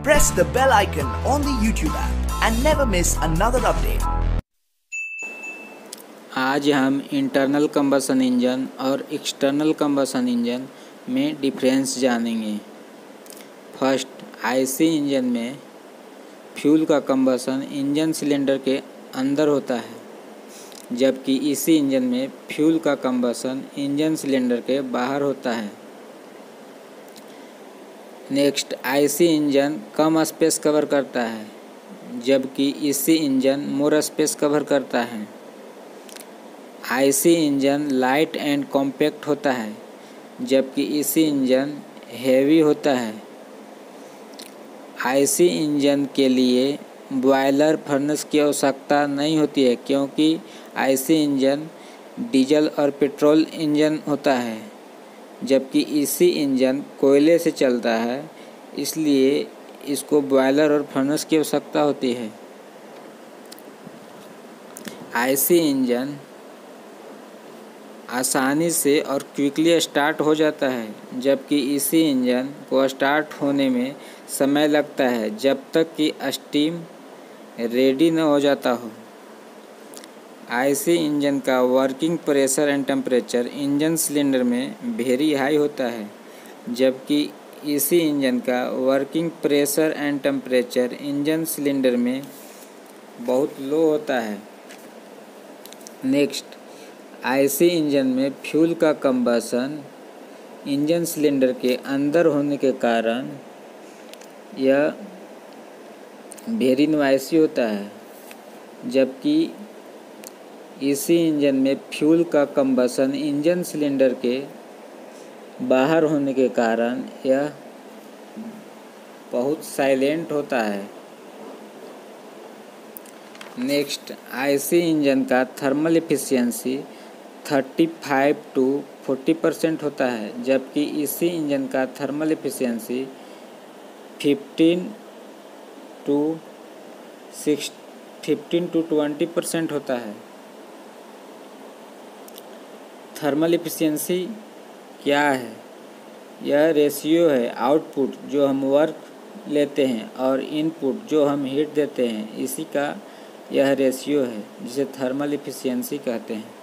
Press the bell icon on the YouTube app and never miss another update. आज हम internal combustion engine और external combustion engine में difference जानेंगे। First, IC engine में fuel का combustion engine cylinder के अंदर होता है, जबकि ईसी इंजन में फ्यूल का कंबशन इंजन सिलेंडर के बाहर होता है। नेक्स्ट, आईसी इंजन कम स्पेस कवर करता है, जबकि EC engine more space cover करता है। IC engine light and compact होता है, जबकि ईसी इंजन हेवी होता है। आईसी इंजन के लिए बॉयलर फर्नेस की आवश्यकता नहीं होती है, क्योंकि आईसी इंजन डीजल और पेट्रोल इंजन होता है, जबकि ईसी इंजन कोयले से चलता है, इसलिए इसको बॉयलर और फर्नेस की आवश्यकता होती है। आईसी इंजन आसानी से और क्विकली स्टार्ट हो जाता है, जबकि ईसी इंजन को स्टार्ट होने में समय लगता है जब तक कि स्टीम रेडी न हो जाता हो। आईसी इंजन का working pressure and temperature engine cylinder में वेरी हाई होता है, जबकि ईसी इंजन का working pressure and temperature engine cylinder में बहुत लो होता है। नेक्स्ट, आईसी इंजन में फ्यूल का कंबशन इंजन सिलेंडर के अंदर होने के कारण यह वेरी नॉइसी होता है, जबकि ईसी इंजन में फ्यूल का कंबशन इंजन सिलेंडर के बाहर होने के कारण यह बहुत साइलेंट होता है। नेक्स्ट, आईसी इंजन का थर्मल एफिशिएंसी 35 to 40% होता है, जबकि ईसी इंजन का थर्मल एफिशिएंसी 15 to 20% होता है। थर्मल एफिशिएंसी क्या है? यह रेशियो है आउटपुट जो हम वर्क लेते हैं और इनपुट जो हम हीट देते हैं, इसी का यह रेशियो है जिसे थर्मल एफिशिएंसी कहते हैं।